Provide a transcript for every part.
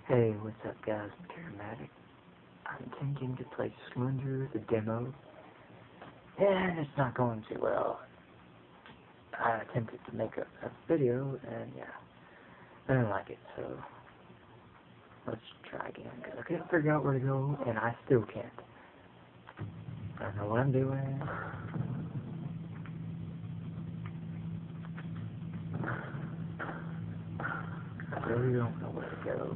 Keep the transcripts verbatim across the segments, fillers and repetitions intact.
Hey, what's up guys, I'm Charismatic. I'm thinking to play Slender the demo, and it's not going too well. I attempted to make a, a video, and yeah, I didn't like it, so let's try again, because I couldn't figure out where to go, and I still can't. I don't know what I'm doing. I really don't know where to go.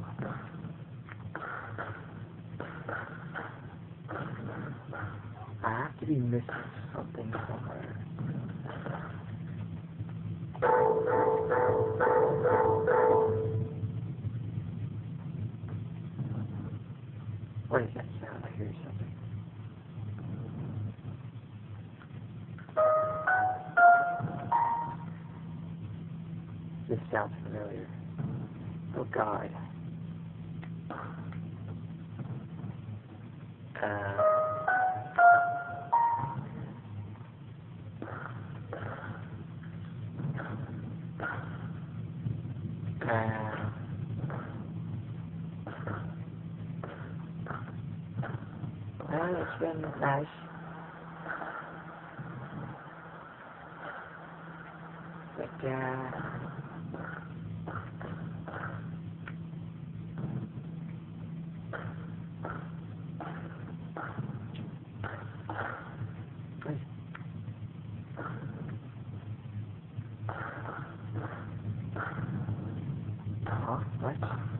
I have to be missing something somewhere. What is that sound? I hear something. This sounds familiar. Oh God. Uh... Uh, well, it's been nice. But, uh... Huh? What?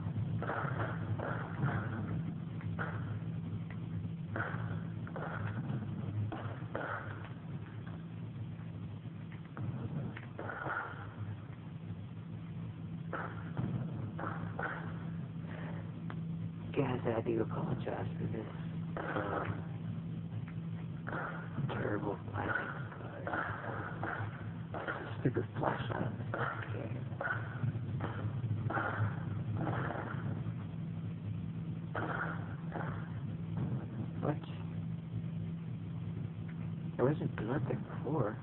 Guys, I do apologize for this um, terrible lighting. It's a stupid flashlight on this game. What? There wasn't blood there before.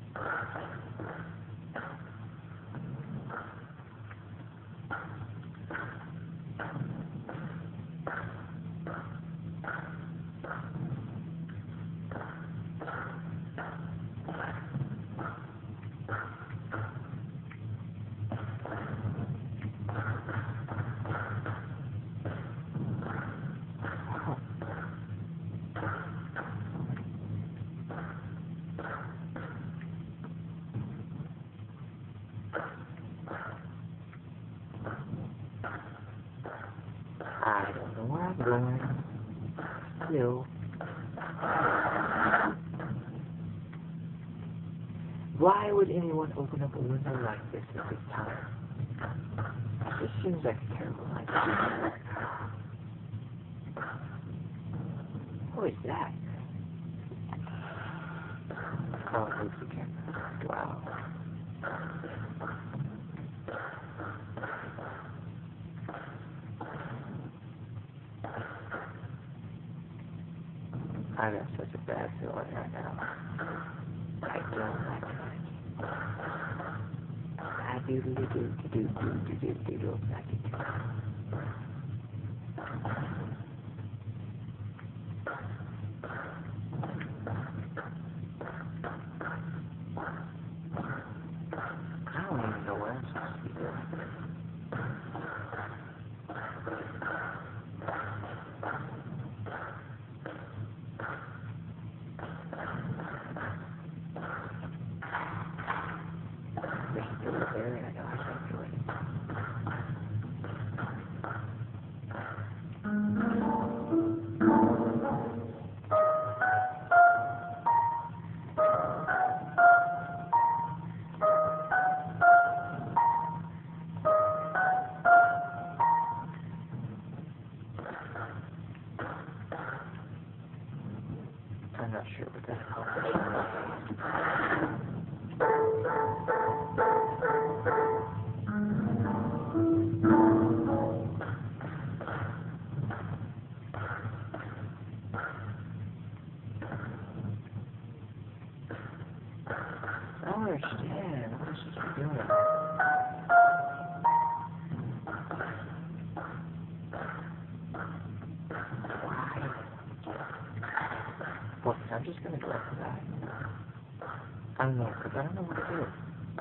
I don't know where I'm going. Still. Why would anyone open up a window like this at this time? This seems like a terrible idea. What is that? Oh, it moves the camera. Wow. I got such a bad feeling right now. I don't like it. I do do do do do do do do do do like it. I don't even know what I'm supposed to be doing. There, and I know I can't do it. I'm not sure what that's called. I don't understand. What is this doing? Why? Well, I'm just gonna go outside. I don't know, because I don't know what to do.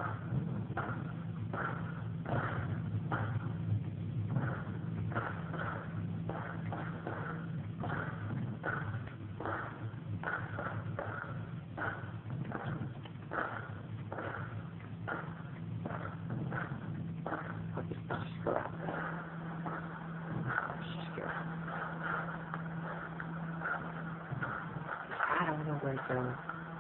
Let's just, let's just go outside. Let's just go. I don't know where to go.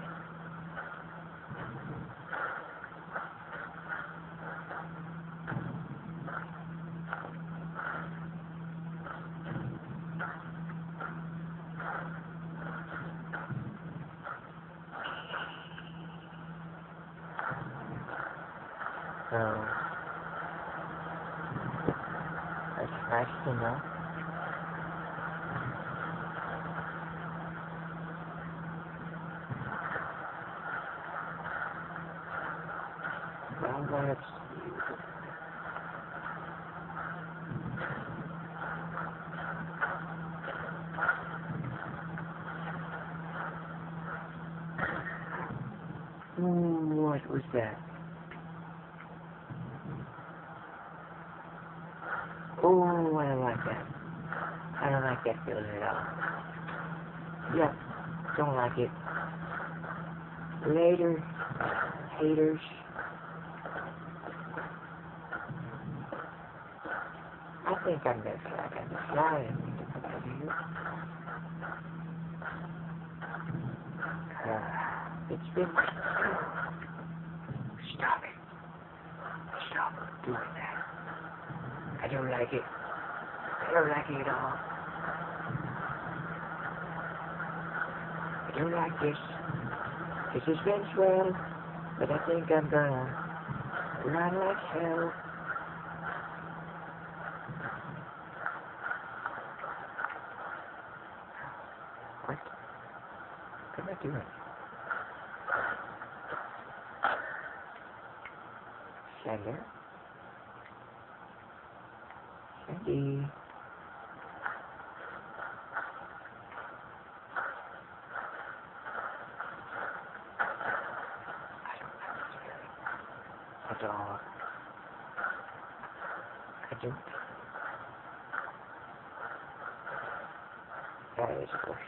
So, that's nice to know. Well, let's Ooh, what was that? Oh, I don't like that. I don't like that feeling at all. Yep, don't like it. Later, haters. I think I'm gonna fly. I'm gonna fly and come over here. Uh, it's been... Stop it. Stop doing that. I don't like it. I don't like it at all. I don't like this. This has been swell, but I think I'm gonna run like hell. What? What am I doing? Slender? Sandy? A dog. I don't. That is a bush.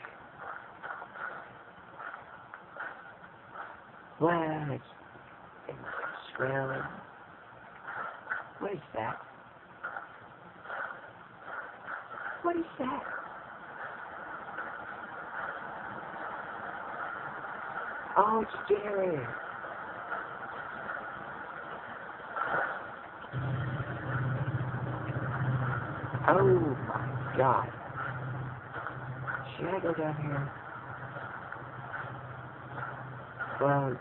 Well, it's, it's swelling. What is that? What is that? Oh, it's Jerry. Oh my God. Should I go down here? Well,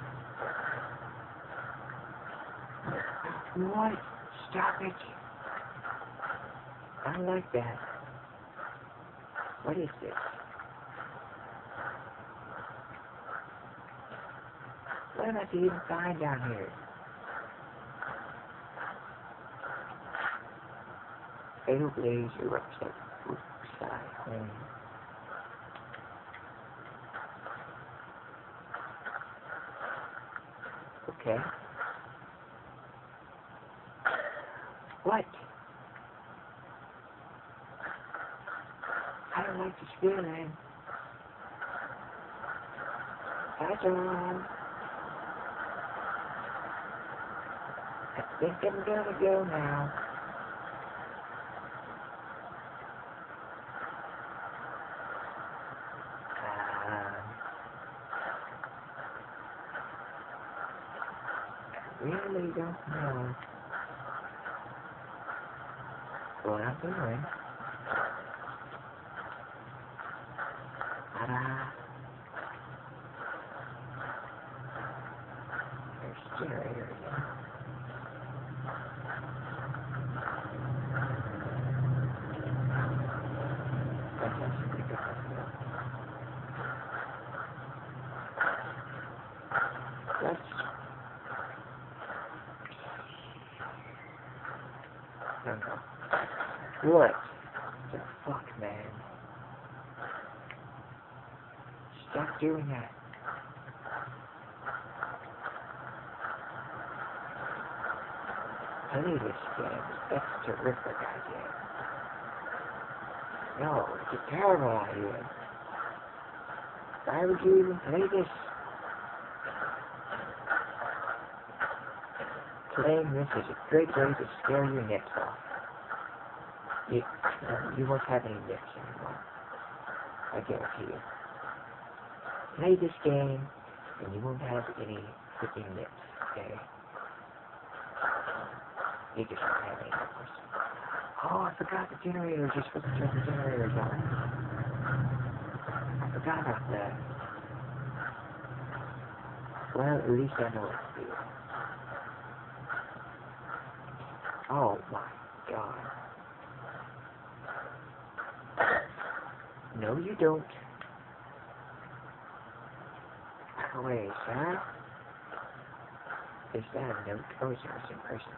what? Stop it. I don't like that. What is this? What am I to even find down here? Fatal blaze erupts at Brookside Home. Okay. What? I don't like this feeling. That's all. I think I'm gonna go now. I really don't know what I'm doing. Ta-da! There's the generator again. Fantastic. Let's... No, no. What? fuck, man. Stop doing that. Play this game. That's a terrific idea. No, it's a terrible idea. Why would you even play this? Playing this is a great way to scare your nips off. You, you won't have any nips anymore. I guarantee you. Play this game, and you won't have any freaking nips, okay? You just won't have any nipples. Oh, I forgot the generator. Just supposed to turn the generators on. I forgot about that. Well, at least I know what to do. Oh my god. No, you don't. Oh, wait, is that? Is that a note? Oh, it's a missing person.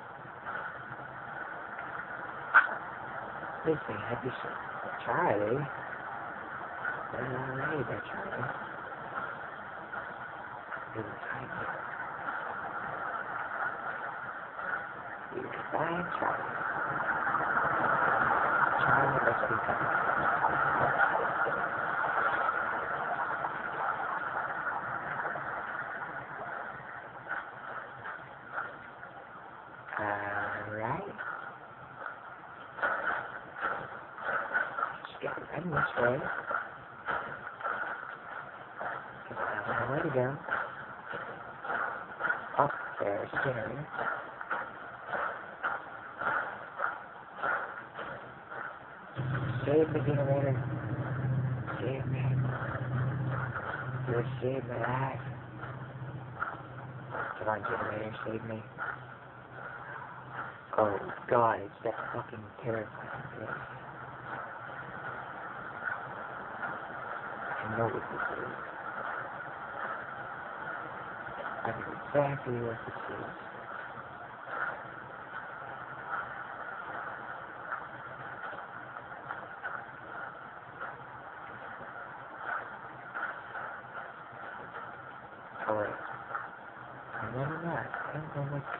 Listen, have you seen Charlie? Uh, hey there, Charlie. You're right here. You're fine, Charlie. Charlie, let's be coming. Alright. Just gotta run this way. Because I don't know where to go. Oh, there's a generator. Save the generator. Save me. You would save my life. Come on, generator, save me. Oh god, it's that fucking terrifying thing. I know what this is. I know exactly what this is. Oh wait. No, no, no. I don't know what...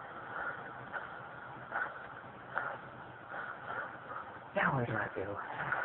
Now where do I go?